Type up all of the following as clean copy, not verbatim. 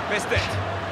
Missed it.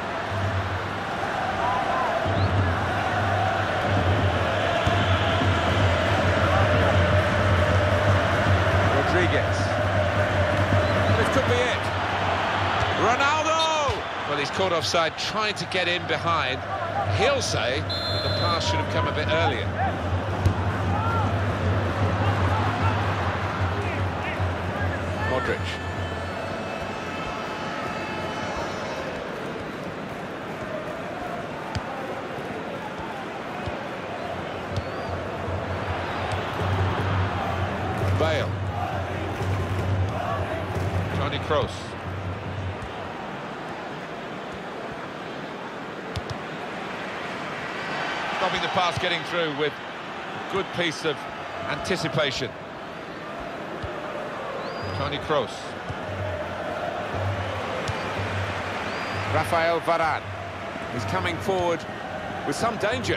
Rodriguez. This could be it. Ronaldo! Well, he's caught offside trying to get in behind. He'll say that the pass should have come a bit earlier. Modric. Bale. Toni Kroos. Stopping the pass getting through with a good piece of anticipation. Toni Kroos. Rafael Varane. He's coming forward with some danger.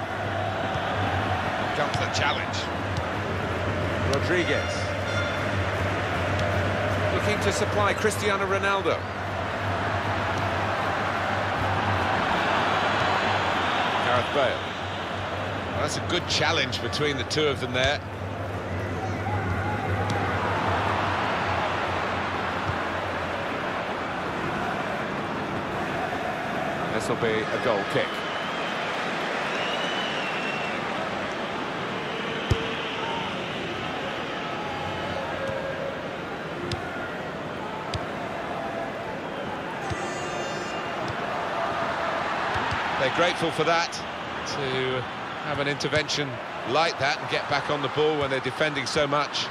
Comes the challenge. Rodriguez. Looking to supply Cristiano Ronaldo. Gareth Bale. Well, that's a good challenge between the two of them there. This will be a goal kick. They're grateful for that, to have an intervention like that and get back on the ball when they're defending so much.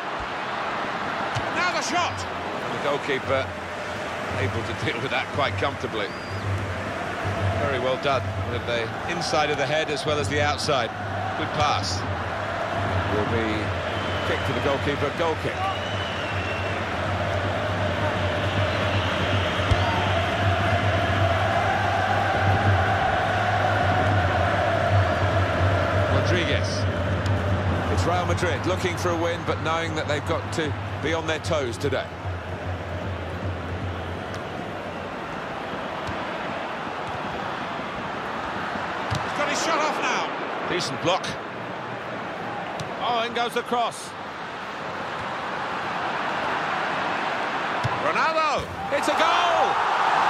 Now the shot! And the goalkeeper able to deal with that quite comfortably. Very well done, with the inside of the head as well as the outside. Good pass. Will be kick to the goalkeeper, goal kick. Rodriguez. It's Real Madrid looking for a win, but knowing that they've got to be on their toes today. He's got his shot off now. Decent block. Oh, in goes the cross. Ronaldo! It's a goal!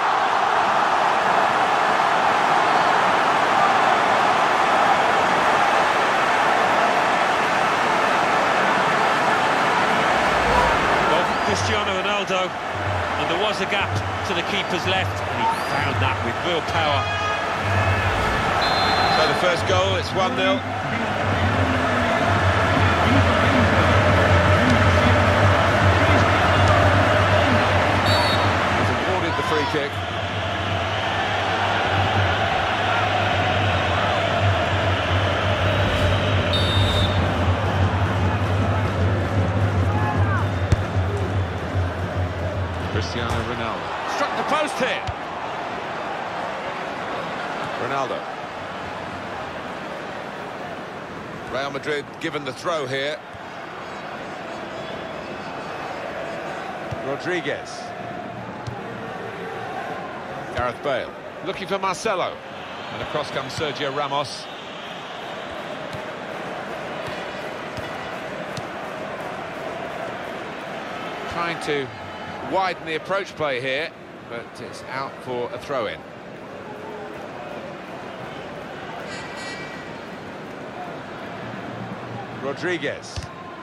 Cristiano Ronaldo, and there was a gap to the keeper's left, and he found that with real power. So the first goal, it's 1-0. He's awarded the free kick. Cristiano Ronaldo. Struck the post here. Ronaldo. Real Madrid given the throw here. Rodriguez. Gareth Bale. Looking for Marcelo. And across comes Sergio Ramos. Trying to widen the approach play here, but it's out for a throw-in. Rodriguez.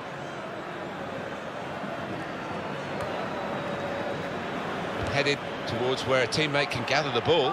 Headed towards where a teammate can gather the ball.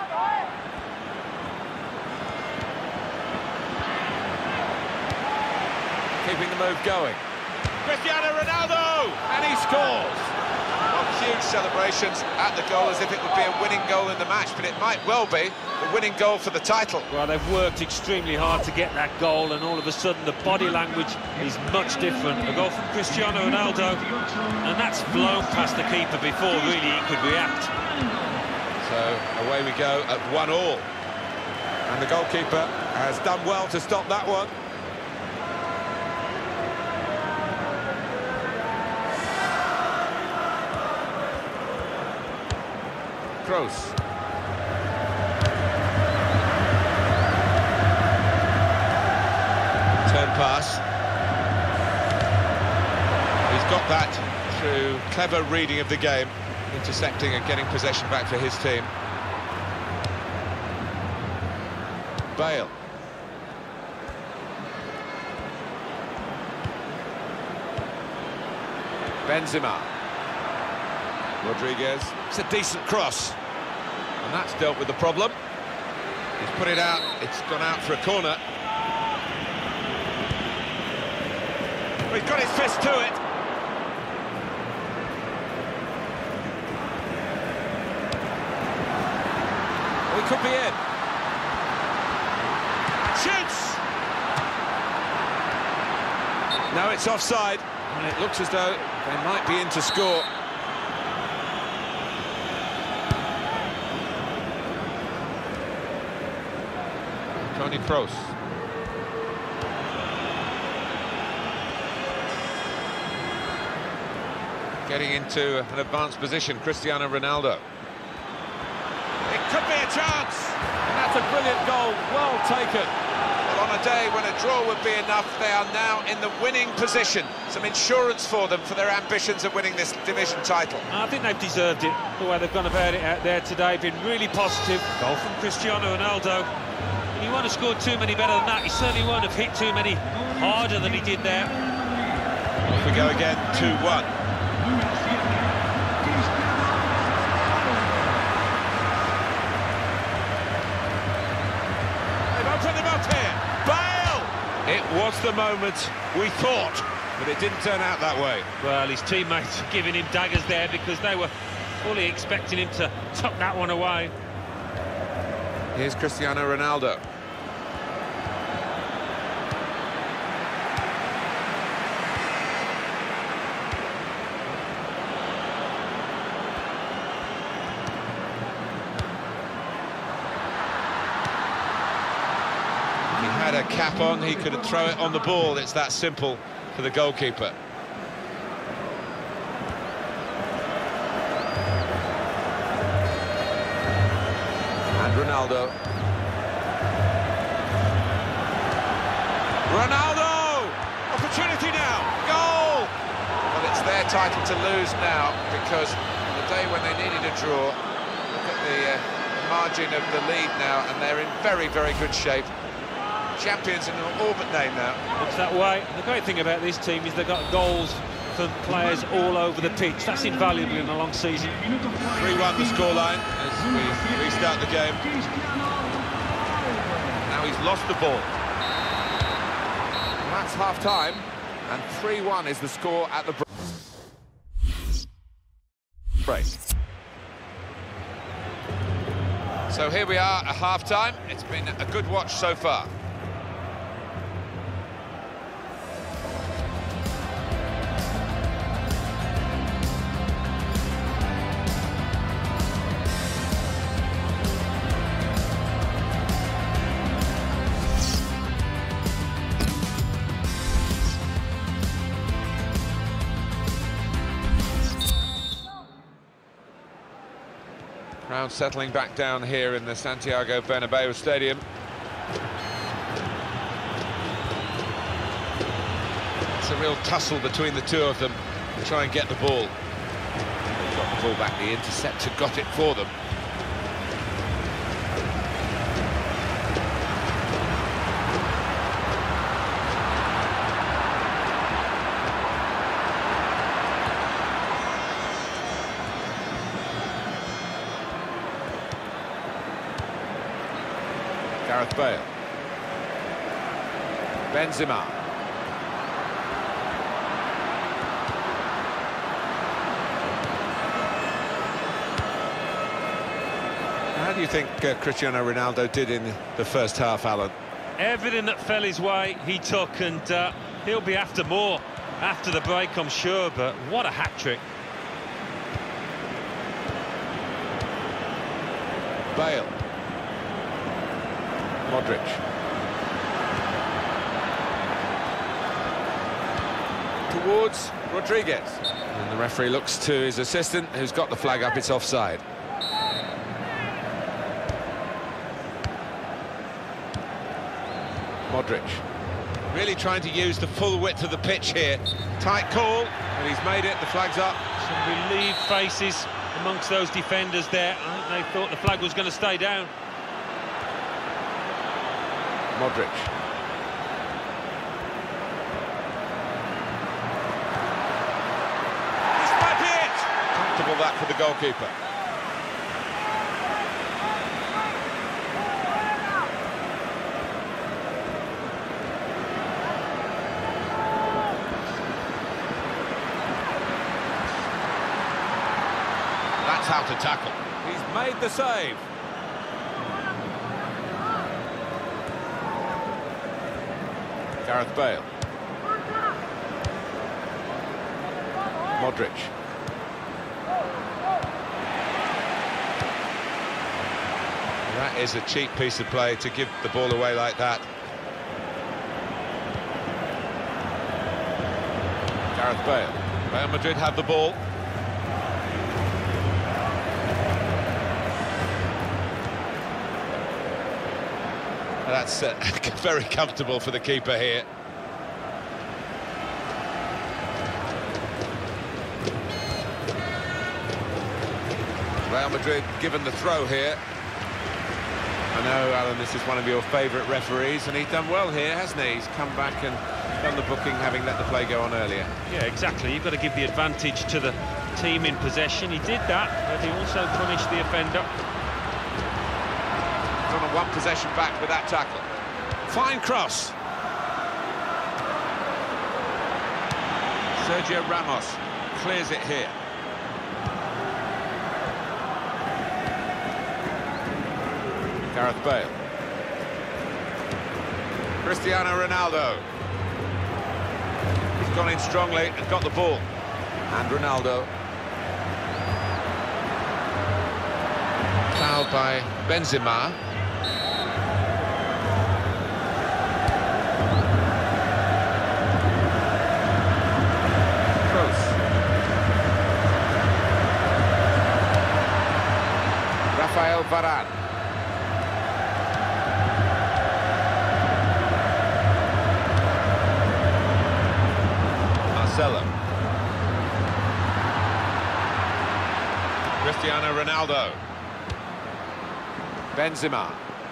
Keeping the move going. Cristiano Ronaldo! And he scores! Not huge celebrations at the goal as if it would be a winning goal in the match, but it might well be the winning goal for the title. Well, they've worked extremely hard to get that goal, and all of a sudden the body language is much different. A goal from Cristiano Ronaldo, and that's blown past the keeper before really he could react. So away we go at 1-1. And the goalkeeper has done well to stop that one. Kroos. pass. He's got that through clever reading of the game, intercepting and getting possession back for his team. Bale. Benzema. Rodriguez. It's a decent cross. And that's dealt with the problem. He's put it out. It's gone out for a corner. He's got his fist to it. We could be in. Shoots! No, it's offside. And it looks as though they might be in to score. Toni Kroos. Getting into an advanced position, Cristiano Ronaldo. It could be a chance! And that's a brilliant goal, well taken. Well, on a day when a draw would be enough, they are now in the winning position. Some insurance for them for their ambitions of winning this division title. I think they've deserved it, the way they've gone about it out there today. Been really positive. Goal from Cristiano Ronaldo. And he won't have scored too many better than that. He certainly won't have hit too many harder than he did there. Off we go again, 2-1. It was the moment we thought, but it didn't turn out that way. Well, his teammates giving him daggers there because they were fully expecting him to tuck that one away. Here's Cristiano Ronaldo. Had a cap on, he could throw it on the ball. It's that simple for the goalkeeper. And Ronaldo. Ronaldo! Opportunity now! Goal! Well, it's their title to lose now, because on the day when they needed a draw, look at the margin of the lead now, and they're in very, very good shape. Champions in an orbit name now. Looks that way. The great thing about this team is they've got goals from players all over the pitch. That's invaluable in a long season. 3-1 the scoreline as we restart the game. Now he's lost the ball. And that's half-time, and 3-1 is the score at the break. So here we are at half-time. It's been a good watch so far. Crowd settling back down here in the Santiago Bernabeu Stadium. It's a real tussle between the two of them to try and get the ball. They got the ball back, the interceptor got it for them. Gareth Bale. Benzema. How do you think Cristiano Ronaldo did in the first half, Alan? Everything that fell his way, he took, and he'll be after more after the break, I'm sure, but what a hat-trick. Bale. Modric. Towards Rodriguez. And the referee looks to his assistant, who's got the flag up, it's offside. Modric. Really trying to use the full width of the pitch here. Tight call, and he's made it. The flag's up. Some relieved faces amongst those defenders there. I think they thought the flag was going to stay down. Modric. This might be it! Comfortable that for the goalkeeper. That's how to tackle. He's made the save. Gareth Bale. Modric. That is a cheap piece of play to give the ball away like that. Gareth Bale. Real Madrid have the ball. That's very comfortable for the keeper here. Real Madrid given the throw here. I know, Alan, this is one of your favourite referees, and he's done well here, hasn't he? He's come back and done the booking, having let the play go on earlier. Yeah, exactly. You've got to give the advantage to the team in possession. He did that, but he also punished the offender. On a one possession back with that tackle. Fine cross. Sergio Ramos clears it here. Gareth Bale. Cristiano Ronaldo. He's gone in strongly and got the ball. And Ronaldo. Fouled by Benzema. Rafael Varane. Marcelo. Cristiano Ronaldo. Benzema.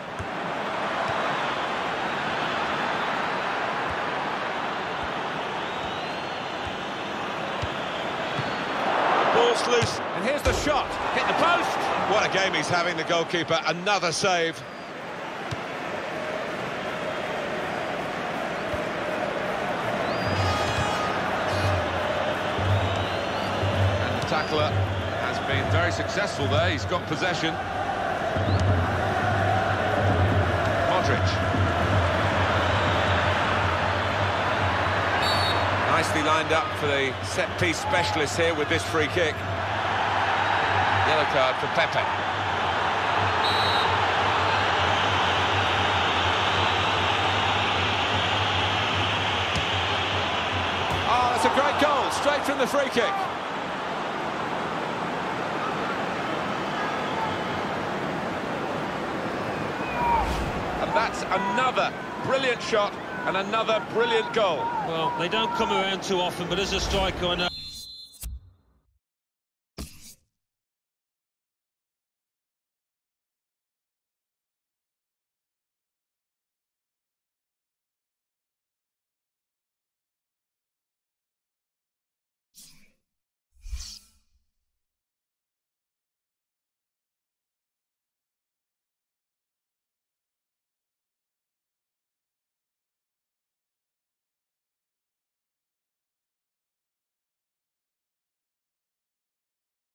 Ball's loose, and here's the shot. Hit the post. What a game he's having, the goalkeeper. Another save. And the tackler has been very successful there. He's got possession. Modric. Nicely lined up for the set-piece specialist here with this free kick. Yellow card for Pepe. Oh, that's a great goal, straight from the free kick. And that's another brilliant shot and another brilliant goal. Well, they don't come around too often, but as a striker, I know